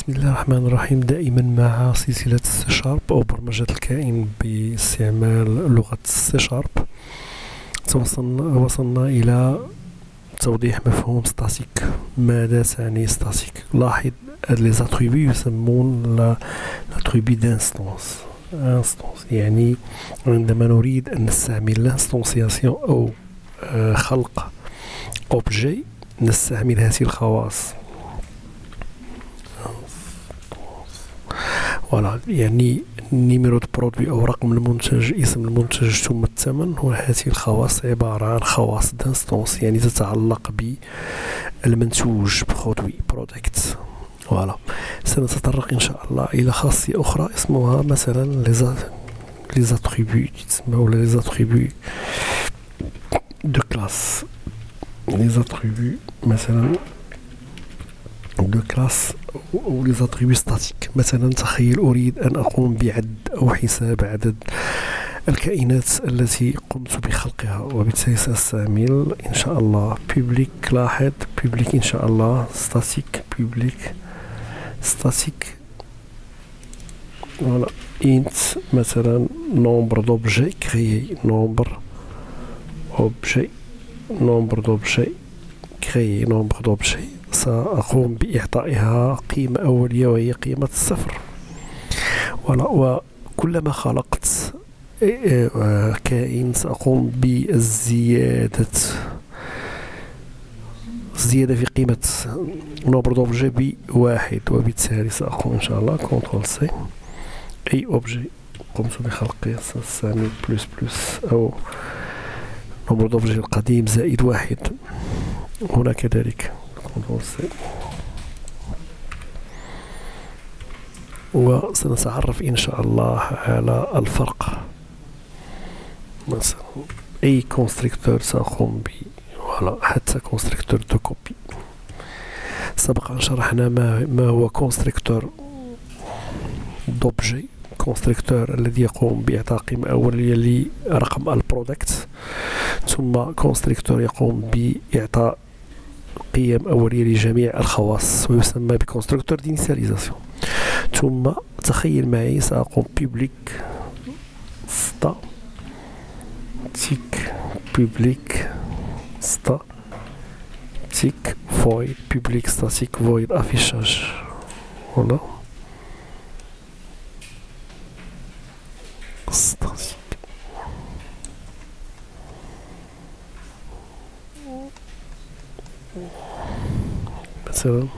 بسم الله الرحمن الرحيم. دائما مع سلسلة السي شارب أو برمجة الكائن باستعمال لغة السي شارب. وصلنا إلى توضيح مفهوم ستاتيك. ماذا تعني ستاتيك؟ لاحظ هاد لي زاتريبي يسمون لاتريبي دانستونس. يعني عندما نريد أن نستعمل لانستونسياسيون أو خلق أوبجي نستعمل هذه الخواص. فوالا، يعني نيميرو دو برودوي أو رقم المنتج، اسم المنتج ثم الثمن. وهذه الخواص عبارة عن خواص دانستونس، يعني تتعلق بالمنتوج برودوي برودكت. فوالا، سنتطرق إن شاء الله إلى خاصية أخرى اسمها مثلا لي زاتريبي، ولا لي زاتريبي دو كلاس. لي زاتريبي مثلا دو كلاس أو لي زاتريبي ستاتيك. مثلا تخيل أريد أن أقوم بعد أو حساب عدد الكائنات التي قمت بخلقها، وبالتالي سأستعمل إن شاء الله public. لاحظ public إن شاء الله static public static. voilà int مثلا nombre d'objets créés, nombre d'objets créés, nombre d'objets. سأقوم بإعطائها قيمة أولية وهي قيمة الصفر. وكلما خلقت كائن سأقوم بالزيادة في قيمة نومبر دوبجي بواحد، وبالتالي سأقوم إن شاء الله كنترول سي أي أوبجي قمت بخلقه سأستعمل بلس أو نومبر دوبجي القديم زائد واحد. هنا كذلك كنترول سي. وسنتعرف إن شاء الله على الفرق. مثلا أي كونستركتور سأقوم ب حتى كونستركتور دو كوبي. سبق أن شرحنا ما هو كونستركتور دوبجي. كونستركتور الذي يقوم بإعطاء قيمة أولية لرقم البرودكت، ثم كونستركتور يقوم بإعطاء قيم أولية لجميع الخواص ويسمى بكونستركتور دينيسياليزاسيون. ثم تخيل معي سأقوم public static void public static void affichage. voilà static. مثلا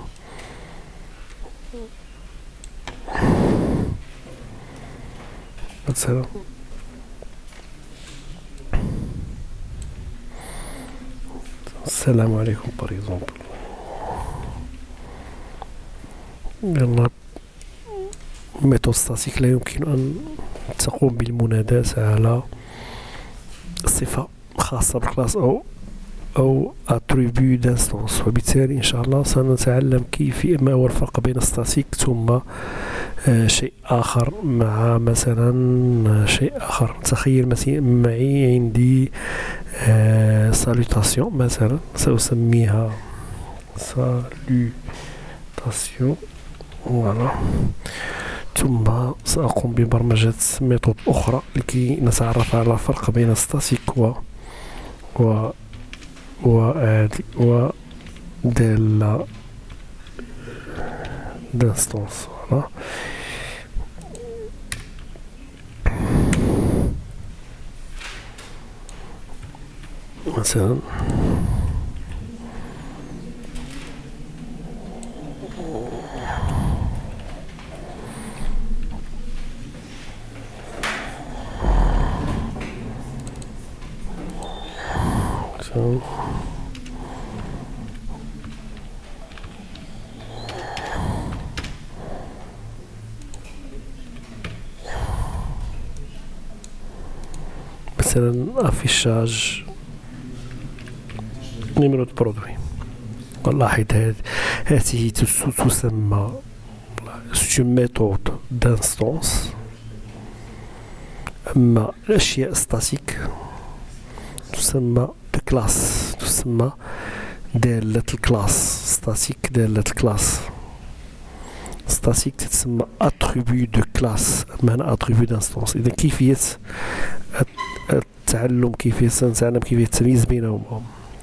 السلام عليكم par exemple. يلا، ميثود ستاتيك لا يمكن أن تقوم بالمناداة على صفة خاصة بالكلاس أو اتريبيو دانستونس. وبالتالي إن شاء الله سنتعلم ما هو الفرق بين ستاتيك ثم شيء آخر مع مثلا شيء آخر. تخيل معي عندي سالوتاسيون مثلا، سأسميها سالوتاسيون. voilà. ثم سأقوم ببرمجة ميثود أخرى لكي نتعرف على الفرق بين ستاتيك دال دانستونس. voilà. مثلا affichage نيميرو دو برودوي. لاحظ هذه تسمى ميثود دانستونس. أما الأشياء ستاتيك تسمى كلاس، تسمى دالة الكلاس. ستاتيك دالة الكلاس. ستاتيك تتسمى اتريبيو دو كلاس، أما هنا اتريبيو دانستونس. إذا كيفية التعلم، كيفية نتعلم كيفية التمييز بينهما.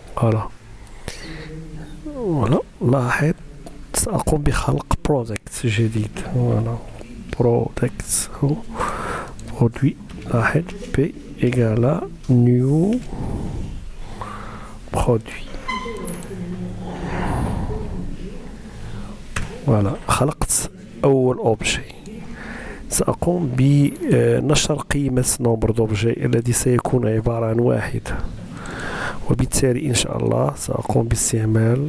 فوالا لاحظ سأقوم بخلق برودكت جديد. فوالا برودكت أو برودوي. لاحظ بي إيكالا نيو برودوي. فوالا خلقت أول أوبجي. سأقوم بنشر قيمة نومبر دوبجي الذي سيكون عبارة عن 1، وبالتالي إن شاء الله سأقوم باستعمال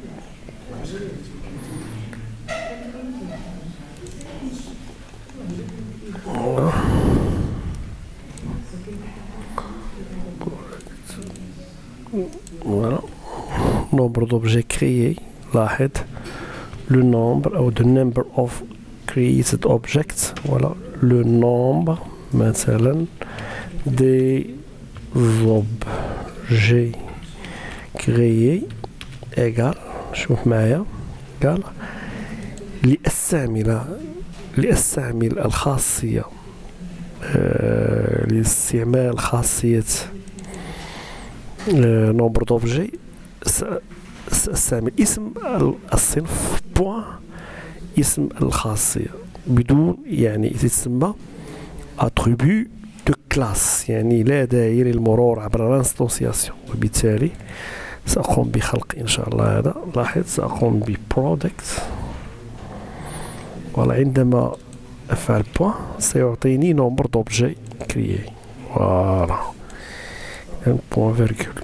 voilà nombre d'objets créés. لاحظ le nombre ou the number of created objects. Voilà le nombre مثلا des objets créés égal، شوف معايا، قال لأستعمل الخاصية لاستعمال خاصية نومبر دوبجي سأستعمل اسم الصنف بوان اسم الخاصية بدون، يعني تسمى attribut de classe، يعني لا داعي للمرور عبر الانستونسياسيون. وبالتالي سأقوم بخلق إن شاء الله هذا. لاحظ سأقوم ببرودكت، وعندما أفعل بوان سيعطيني نومبر دوبجي كريي. فوالا بوان فيرغول.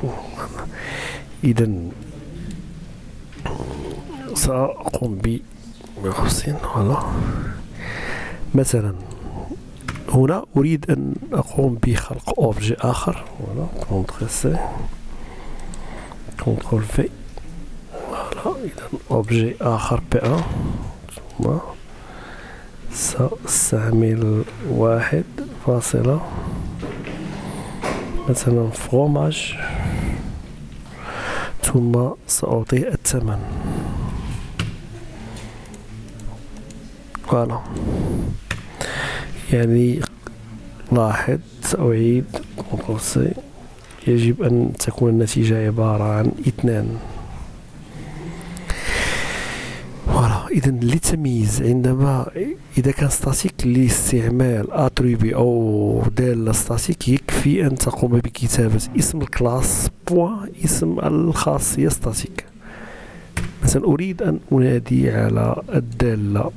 إذا سأقوم بخمسين. فوالا مثلا هنا أريد أن أقوم بخلق أوبجي آخر. فوالا كونترول سي كونترول في. فوالا إذا أوبجي آخر بي ان، ثم سأستعمل 1 مثلا فروماج، ثم سأعطيه الثمن. فوالا يعني لاحظ سأعيد كنترول سي، يجب أن تكون النتيجة عبارة عن 2. فوالا إذا للتمييز عندما إذا كان ستاتيك لاستعمال اتريبي أو دالة ستاتيك يكفي أن تقوم بكتابة اسم الكلاس بوان اسم الخاصية ستاتيك. مثلا أريد أن أنادي على الدالة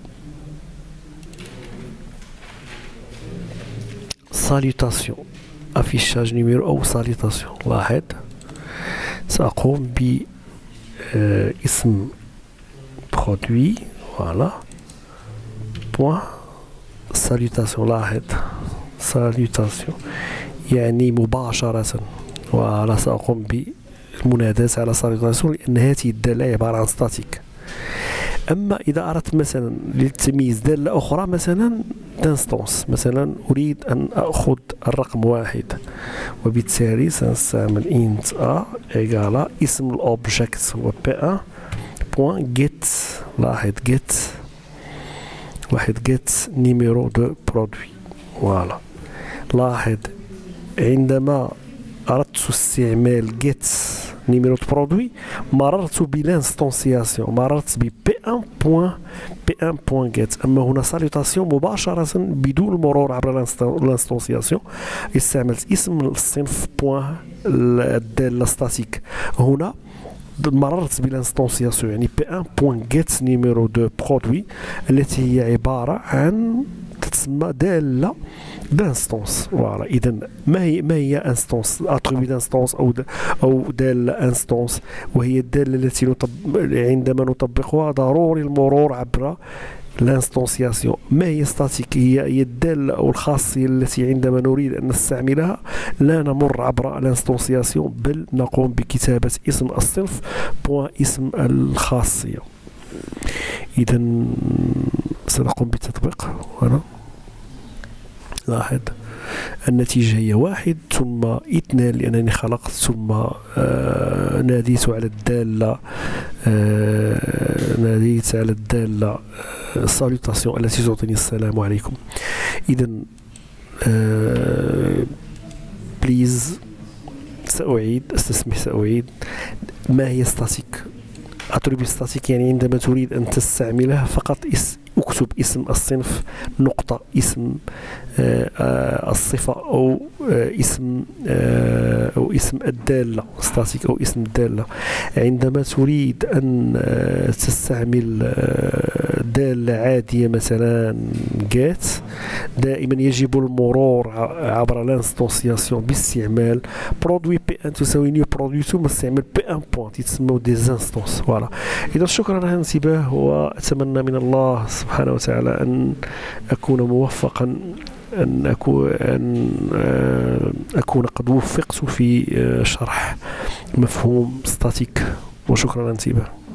salutation affichage numéro أو salutation. لاحظ سأقوم باسم produit. voilà point salutation. لاحظ salutation يعني مباشرة. ولا سأقوم بالمناداة على salutation لأن هذه الدالة عبارة عن ستاتيك. أما إذا أردت مثلا للتمييز دالة أخرى مثلا دانستونس، مثلا أريد أن أخذ الرقم 1، وبالتالي سنستعمل int a إيجالا اسم الأوبجكت هو p1 بوان get. لاحظ get get نيميرو دو برودوي. فوالا لاحظ عندما أردت استعمال get نيميرو دو برودوي مررت بالانستونسياسيون، مررت ب p1 بوان get. أما هنا ساليوتاسيون مباشرة بدون المرور عبر الانستونسياسيون استعملت اسم الصنف بوان الدالة ستاتيك. هنا مررت بالانستونسياسيون يعني p1 بوان get نيميرو دو برودوي التي هي عبارة عن تسمى دالة دانستونس. فوالا إذا ما هي انستونس؟ اتريبيو دانستونس أو دالة انستونس، وهي الدالة التي عندما نطبقها ضروري المرور عبر الانستونسياسيون. ما هي ستاتيك؟ هي الدالة أو الخاصية التي عندما نريد أن نستعملها لا نمر عبر الانستونسياسيون، بل نقوم بكتابة اسم الصنف بوان اسم الخاصية. إذا سنقوم بالتطبيق. هنا لاحظ النتيجة هي واحد ثم اثنان لأنني خلقت ثم ناديت على الدالة سالوتاسيون التي تعطيني السلام عليكم. إذا بليز سأعيد ما هي ستاتيك؟ أتريبي ستاتيك يعني عندما تريد أن تستعملها فقط اكتب اسم الصنف نقطة اسم الصفة أو اسم الدالة ستاتيك أو اسم الدالة. عندما تريد أن تستعمل دالة عادية مثلا get دائما يجب المرور عبر الانستونسياسيون باستعمال برودوي بي ان تساوي نيو برودوي ثم استعمال بي ان بوينت يتسموا دي انستونس. فوالا. إذا شكرا على الانتباه وأتمنى من الله سبحانه وتعالى أن أكون موفقا أن أكون قد وفقت في شرح مفهوم ستاتيك وشكرا على الانتباه.